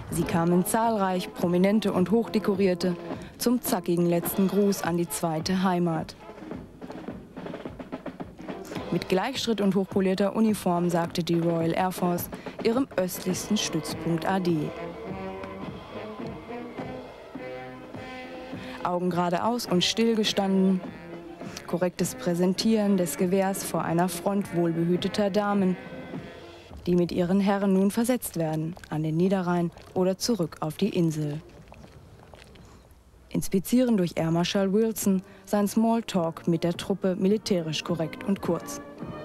Sie kamen zahlreich, prominente und hochdekorierte, zum zackigen letzten Gruß an die zweite Heimat. Mit Gleichschritt und hochpolierter Uniform sagte die Royal Air Force ihrem östlichsten Stützpunkt Ade. Augen geradeaus und stillgestanden. Korrektes Präsentieren des Gewehrs vor einer Front wohlbehüteter Damen, die mit ihren Herren nun versetzt werden, an den Niederrhein oder zurück auf die Insel. Inspizieren durch Air Marshal Wilson sein Smalltalk mit der Truppe militärisch korrekt und kurz.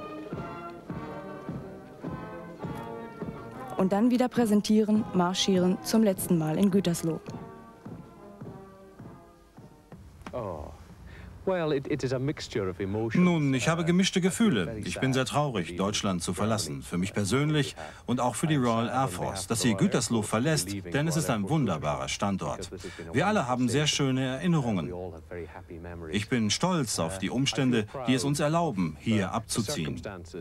Und dann wieder präsentieren, marschieren zum letzten Mal in Gütersloh. Nun, ich habe gemischte Gefühle. Ich bin sehr traurig, Deutschland zu verlassen. Für mich persönlich und auch für die Royal Air Force, dass sie Gütersloh verlässt, denn es ist ein wunderbarer Standort. Wir alle haben sehr schöne Erinnerungen. Ich bin stolz auf die Umstände, die es uns erlauben, hier abzuziehen.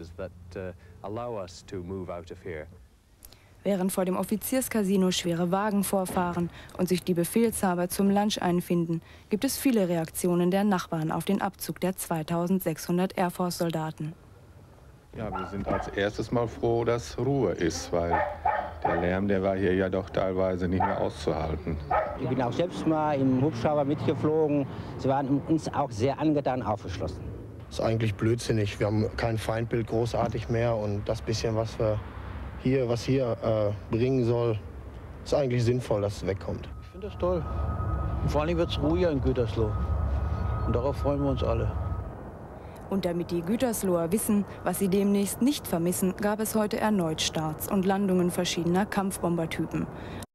Während vor dem Offizierscasino schwere Wagen vorfahren und sich die Befehlshaber zum Lunch einfinden, gibt es viele Reaktionen der Nachbarn auf den Abzug der 2600 Air Force-Soldaten. Ja, wir sind als erstes mal froh, dass Ruhe ist, weil der Lärm, der war hier ja doch teilweise nicht mehr auszuhalten. Ich bin auch selbst mal im Hubschrauber mitgeflogen. Sie waren uns auch sehr angetan aufgeschlossen. Das ist eigentlich blödsinnig. Wir haben kein Feindbild großartig mehr und das bisschen, was hier bringen soll, ist eigentlich sinnvoll, dass es wegkommt. Ich finde das toll. Und vor allem wird es ruhiger in Gütersloh. Und darauf freuen wir uns alle. Und damit die Gütersloher wissen, was sie demnächst nicht vermissen, gab es heute erneut Starts und Landungen verschiedener Kampfbombertypen.